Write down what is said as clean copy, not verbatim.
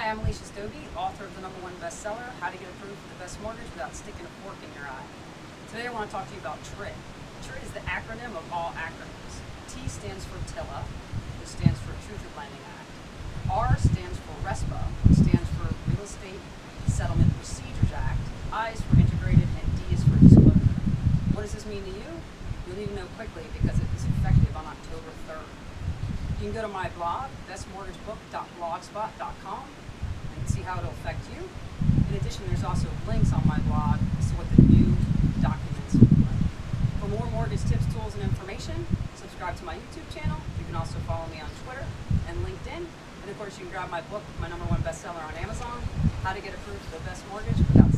Hi, I'm Alicia Stobie, author of the #1 bestseller, How to Get Approved for the Best Mortgage Without Sticking a Fork in Your Eye. Today I want to talk to you about TRID. TRID is the acronym of all acronyms. T stands for TILA, which stands for Truth in Lending Act. R stands for RESPA, which stands for Real Estate Settlement Procedures Act. I is for Integrated, and D is for Disclosure. What does this mean to you? You'll need to know quickly because it is effective on October 3rd. You can go to my blog, bestmortgagebook.blogspot.com, and see how it'll affect you. In addition, there's also links on my blog as to what the new documents look like. For more mortgage tips, tools, and information, subscribe to my YouTube channel. You can also follow me on Twitter and LinkedIn. And of course, you can grab my book, my #1 bestseller on Amazon, How to Get Approved for the Best Mortgage Without